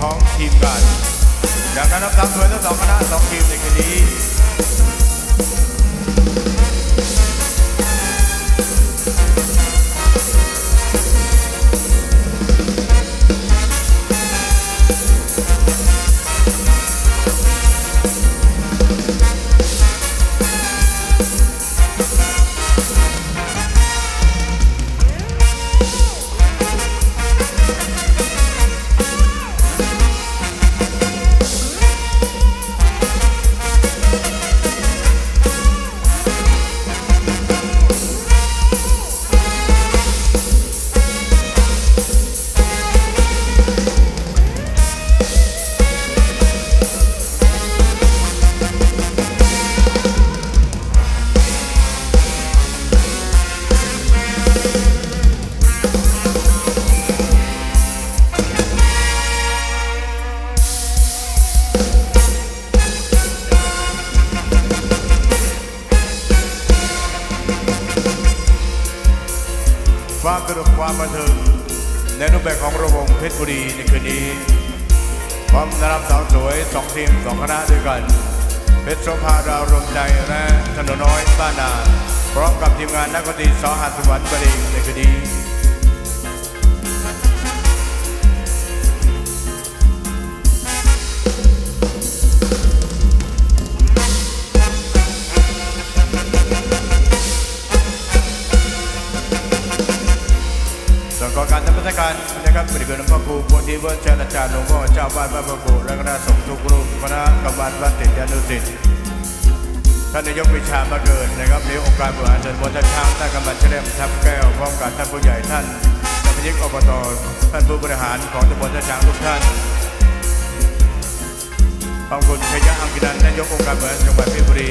ของทีมงานจากนั้นนับโดยทั้ง2คณะ2ทีมในคืนนี้ความสนุกความบันเทิงในรูปแบบของระวงเพชรบุรีในคืนนี้พร้อมนำสาวสวย2ทีม2คณะด้วยกันเพชรโสภาดาวรวมใจและถนนน้อยบ้านนาพร้อมกับทีมงานนักดนตรีสหัสวรรค์บดินทร์ในคืนนี้ขอการทำราชการนะครับบริเวณหลวงพ่อครูโพธิวัชราจารย์หลวงพ่อเจ้าวาดวัดพระโขและคณะสงฆ์ทุกรูปคณะกรรมการวัดติดยานุสิทธิ์ท่านนายกวิชามาเกิดนะครับในองค์การบริหารส่วนตำบลท่าช้างท่านกำนันเฉลิมทับแก้วพร้อมกับท่านผู้ใหญ่ท่านสมาชิกอบตท่านผู้บริหารของตำบลท่าช้างทุกท่านขอบคุณชัยยะอังกินันท์นายกองค์การบริหารจังหวัดเพชรบุรี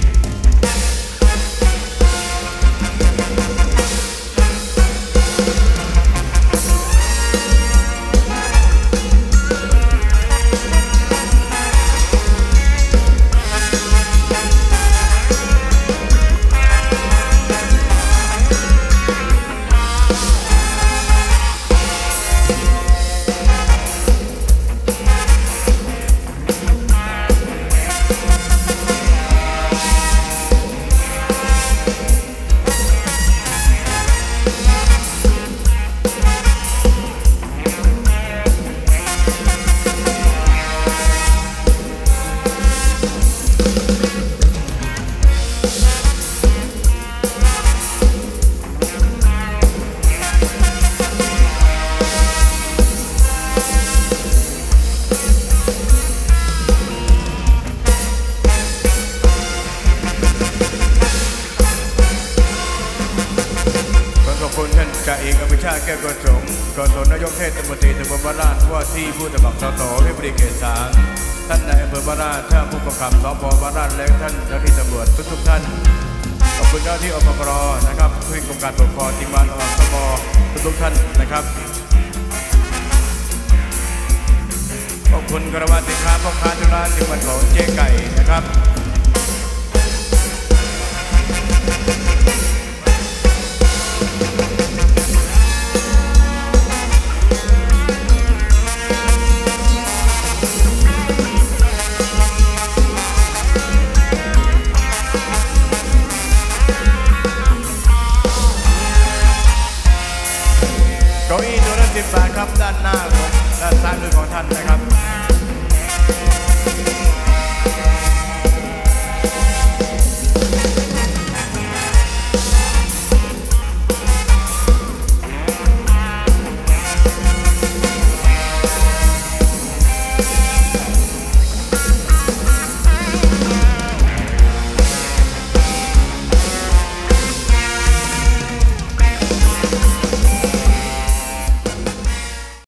จ่าเอกอภิชาติแก้วกระสงกศนายกเทศมนตรีตำบลบ้านราชว่าที่ผู้สมัครสสเพชรบุรีเขต 3ท่านนายอำเภอบ้านราชท่านผู้กำกับสพบ้านราชและท่านเจ้าหน้าที่ตำรวจทุกท่านขอบคุณเจ้าหน้าที่อปปรนะครับผู้กำกับปกครองทีมงานอสมทุกท่านนะครับขอบคุณกระบวนสินค้าพ่อค้าทุกร้านจังหวัดของเจ๊ไก่นะครับเก้าอี้ตัวละ10 บาทครับด้านหน้าของด้านซ้ายมือของท่านนะครับ